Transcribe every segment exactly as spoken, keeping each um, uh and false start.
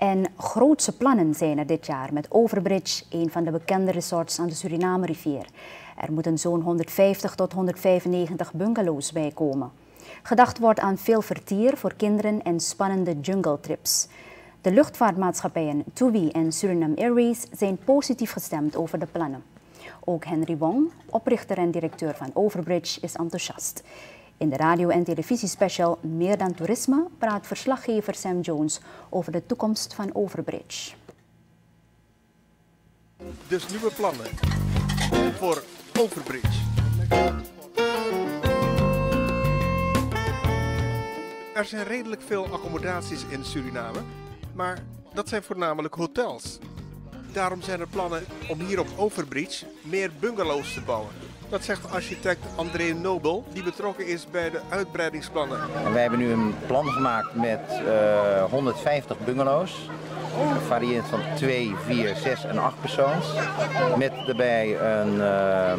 En grootse plannen zijn er dit jaar met Overbridge, een van de bekende resorts aan de Suriname-rivier. Er moeten zo'n honderdvijftig tot honderdvijfennegentig bungalows bij komen. Gedacht wordt aan veel vertier voor kinderen en spannende jungle-trips. De luchtvaartmaatschappijen TUI en Suriname Airways zijn positief gestemd over de plannen. Ook Henry Wong, oprichter en directeur van Overbridge, is enthousiast. In de radio- en televisiespecial Meer dan Toerisme praat verslaggever Sam Jones over de toekomst van Overbridge. Dus nieuwe plannen voor Overbridge. Er zijn redelijk veel accommodaties in Suriname, maar dat zijn voornamelijk hotels. Daarom zijn er plannen om hier op Overbridge meer bungalows te bouwen. Dat zegt architect André Nobel, die betrokken is bij de uitbreidingsplannen. En wij hebben nu een plan gemaakt met uh, honderdvijftig bungalows. Variërend van twee, vier, zes en acht persoons. Met daarbij een, uh,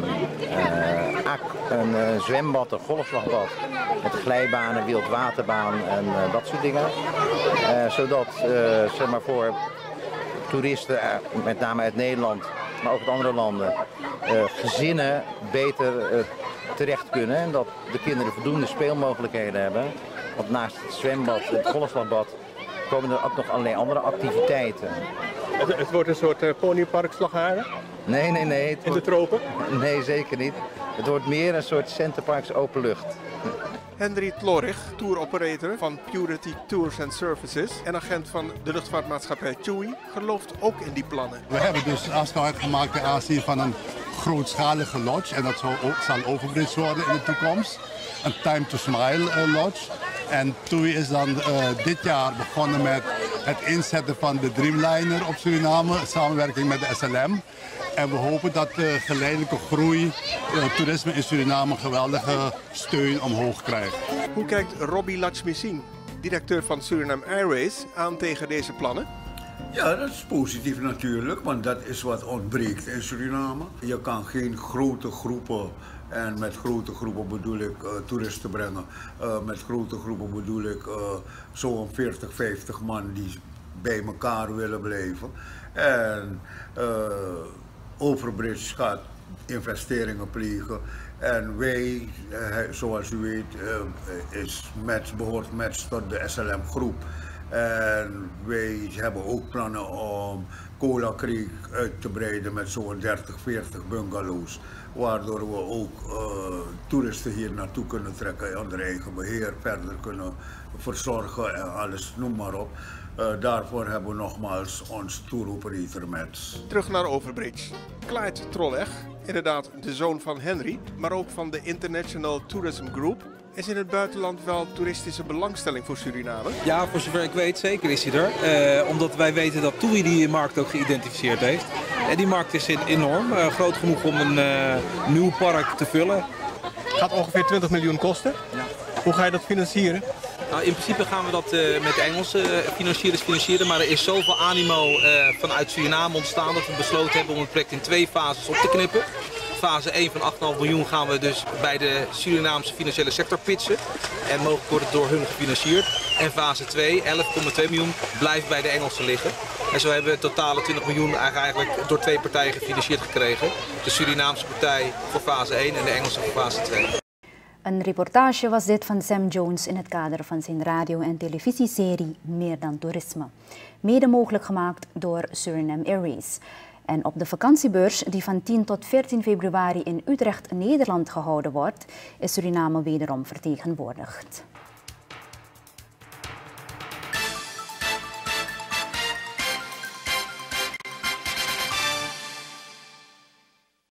uh, ak, een uh, zwembad, een golfslagbad. Met glijbanen, wildwaterbaan en uh, dat soort dingen. Uh, zodat uh, zeg maar voor toeristen, uh, met name uit Nederland, maar ook uit andere landen, uh, gezinnen beter uh, terecht kunnen. En dat de kinderen voldoende speelmogelijkheden hebben. Want naast het zwembad, het golfslagbad, komen er ook nog allerlei andere activiteiten. Het, het wordt een soort uh, ponypark Slagharen? Nee, nee, nee. Het In wordt... de tropen? Nee, zeker niet. Het wordt meer een soort Centerparks openlucht. Henry Tlorich, tour operator van Purity Tours and Services en agent van de luchtvaartmaatschappij TUI, gelooft ook in die plannen. We hebben dus afspraak gemaakt ten aanzien van een grootschalige lodge en dat zal, zal Overbridge worden in de toekomst. Een Time to Smile uh, lodge. En TUI is dan uh, dit jaar begonnen met het inzetten van de Dreamliner op Suriname, samenwerking met de S L M. En we hopen dat de geleidelijke groei, uh, toerisme in Suriname, geweldige steun omhoog krijgt. Hoe kijkt Robbie Lachmissin, directeur van Suriname Airways, aan tegen deze plannen? Ja, dat is positief natuurlijk, want dat is wat ontbreekt in Suriname. Je kan geen grote groepen, en met grote groepen bedoel ik uh, toeristen brengen. Uh, met grote groepen bedoel ik uh, zo'n veertig, vijftig man die bij elkaar willen blijven. En uh, Overbridge gaat investeringen plegen. En wij, uh, zoals u weet, uh, is match, behoort match tot de S L M groep. En wij hebben ook plannen om Cola Creek uit te breiden met zo'n dertig, veertig bungalows. Waardoor we ook uh, toeristen hier naartoe kunnen trekken, onder eigen beheer verder kunnen verzorgen en alles, noem maar op. Uh, daarvoor hebben we nogmaals ons tour operator met. Terug naar Overbridge. Clyde Trolleg, inderdaad de zoon van Henry, maar ook van de International Tourism Group. Is in het buitenland wel toeristische belangstelling voor Suriname? Ja, voor zover ik weet zeker is hij er. Uh, omdat wij weten dat TUI die markt ook geïdentificeerd heeft. En die markt is enorm, uh, groot genoeg om een uh, nieuw park te vullen. Het gaat ongeveer twintig miljoen kosten. Ja. Hoe ga je dat financieren? Nou, in principe gaan we dat uh, met de Engelse uh, financierders financieren, maar er is zoveel animo uh, vanuit Suriname ontstaan dat we besloten hebben om het project in twee fases op te knippen. Fase één van acht komma vijf miljoen gaan we dus bij de Surinaamse financiële sector pitchen. En mogelijk wordt het door hun gefinancierd. En fase twee, elf komma twee miljoen, blijft bij de Engelsen liggen. En zo hebben we totale twintig miljoen eigenlijk door twee partijen gefinancierd gekregen. De Surinaamse partij voor fase één en de Engelse voor fase twee. Een reportage was dit van Sam Jones in het kader van zijn radio- en televisieserie Meer dan Toerisme. Mede mogelijk gemaakt door Suriname Airways. En op de vakantiebeurs die van tien tot veertien februari in Utrecht, Nederland gehouden wordt, is Suriname wederom vertegenwoordigd.